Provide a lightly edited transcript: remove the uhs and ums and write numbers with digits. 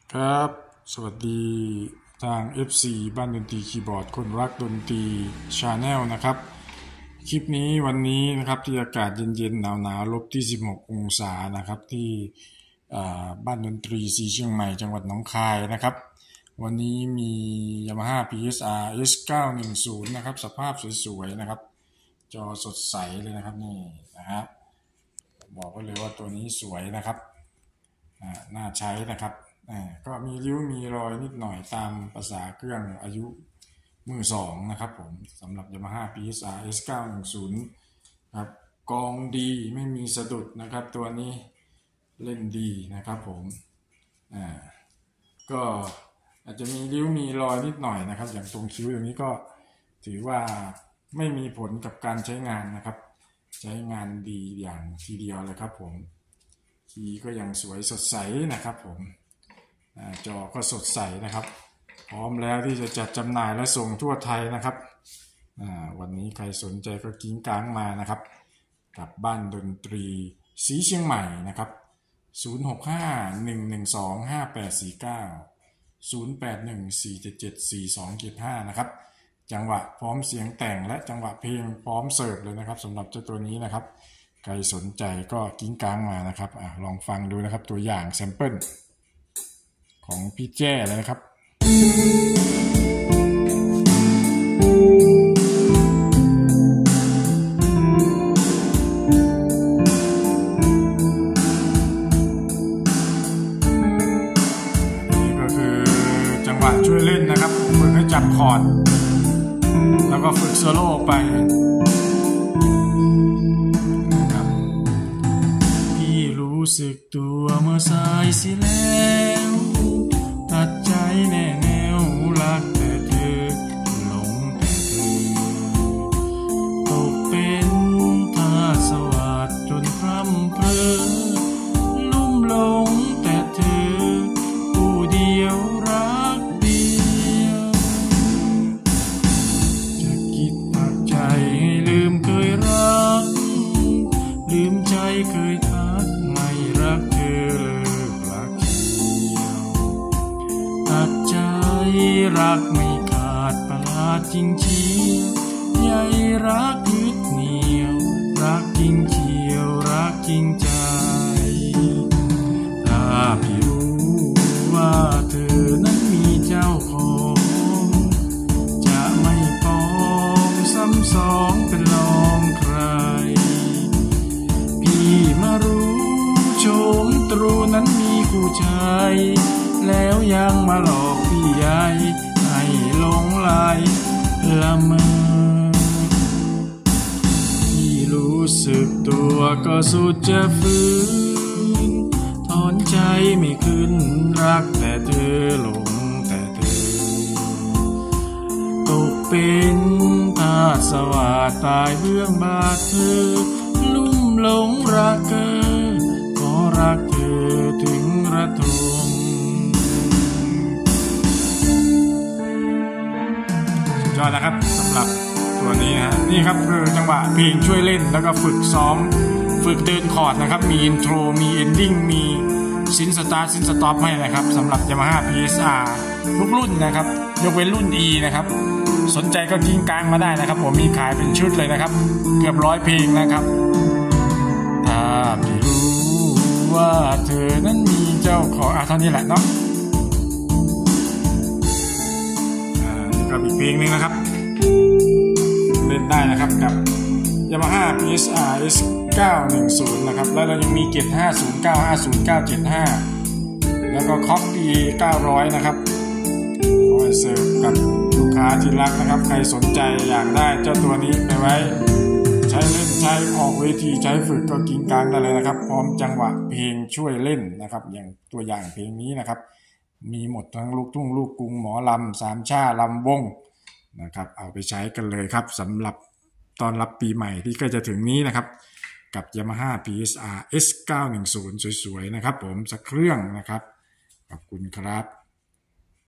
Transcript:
ครับสวัสดีทาง FC บ้านดนตรีคีย์บอร์ดคนรักดนตรีชาแนลนะครับคลิปนี้วันนี้นะครับที่อากาศเย็นๆหนาวๆลบที่16องศานะครับที่บ้านดนตรีสีเชียงใหม่จังหวัดหนองคายนะครับวันนี้มี Yamaha PSR S910 นะครับสภาพสวยๆนะครับจอสดใสเลยนะครับนี่นะฮะบอกไว้เลยว่าตัวนี้สวยนะครับน่าใช้นะครับก็มีริ้วมีรอยนิดหน่อยตามภาษาเครื่องอายุมือสองนะครับผมสำหรับ Yamaha PSR S910 ครับกองดีไม่มีสะดุดนะครับตัวนี้เล่นดีนะครับผมก็อาจจะมีริ้วมีรอยนิดหน่อยนะครับอย่างตรงคิ้วอย่างนี้ก็ถือว่าไม่มีผลกับการใช้งานนะครับใช้งานดีอย่างทีเดียวเลยครับผมคีย์ก็ยังสวยสดใสนะครับผมจอก็สดใสนะครับพร้อมแล้วที่จะจัดจำหน่ายและส่งทั่วไทยนะครับวันนี้ใครสนใจก็กิ้งก้างมานะครับกับบ้านดนตรีสีเชียงใหม่นะครับ06511258490814774275นะครับจังหวะพร้อมเสียงแต่งและจังหวะเพลงพร้อมเสิร์ฟเลยนะครับสำหรับเจ้าตัวนี้นะครับใครสนใจก็กิ้งก้างมานะครับลองฟังดูนะครับตัวอย่างแซมเปิลของพี่แจ้เลยนะครับนี่ก็คือจังหวะช่วยเล่นนะครับฝึกให้จับคอร์ดแล้วก็ฝึกโซโล่ไปพี่รู้สึกตัวเมื่อสายสิแล้วตัดใจแน่แนวรักแต่เธอหลงแต่เธอตกเป็นทาสสวัสดจนพร่ำเพอลุ่มหลงแต่เธอผู้เดียวรักเดียวจะคิดตัดใจให้ลืมเคยรักลืมใจเคยทักไม่รักเธอเลิกรักเดียวตัดใจรักไม่ขาดประหลาดจริงเชียวใยรักยึดเหนี่ยวรักจริงเชียวรักจริงใจถ้าพี่รู้ว่าเธอนั้นมีเจ้าของจะไม่ปองซ้ำสองเป็นลองใครพี่มารู้โฉมตรูนั้นมีคู่ชายแล้วยังมาหลอกพี่ใหญ่ให้หลงไหลละเมอพี่รู้สึกตัวก็สุดจะฝืนถอนใจไม่ขึ้นรักแต่เธอหลงแต่เธอตกเป็นทาสสวัสดตายเบื้องบาทเธอลุ่มหลงรักเธอขอรักเธอถึงระทมยอดนะครับสำหรับตัวนี้นะนี่ครับคือจังหวะเพลงช่วยเล่นแล้วก็ฝึกซ้อมฝึกเดินคอร์ดนะครับมีอินโทรมีเอนดิ้งมีซินสตาร์ซินสต็อปให้นะครับสำหรับ Yamaha PSR ทุกรุ่นนะครับยกเว้นรุ่น E นะครับสนใจก็กิ้งก้างมาได้นะครับผมมีขายเป็นชุดเลยนะครับเกือบ100เพลงนะครับถ้าพี่รู้ว่าเธอนั้นมีเจ้าของเท่านี้แหละเนาะกับอีกเพลงนึงนะครับเล่นได้นะครับกับ Yamaha PSR S910 นะครับแล้วเรายังมีเกียร์50950 975แล้วก็คอปปี้900นะครับคอยเสิร์ฟกับลูกค้าที่รักนะครับใครสนใจอยากได้เจ้าตัวนี้ไปไว้ใช้เล่นใช้ออกเวทีใช้ฝึกก็กิ้งกลางได้เลยนะครับพร้อมจังหวะเพลงช่วยเล่นนะครับอย่างตัวอย่างเพลงนี้นะครับมีหมดทั้งลูกทุ่งลูกกรุงหมอลำสามชาลำวงนะครับเอาไปใช้กันเลยครับสำหรับตอนรับปีใหม่ที่ใกล้จะถึงนี้นะครับกับ Yamaha PSR S910 สวยๆนะครับผมสักเครื่องนะครับขอบคุณครับ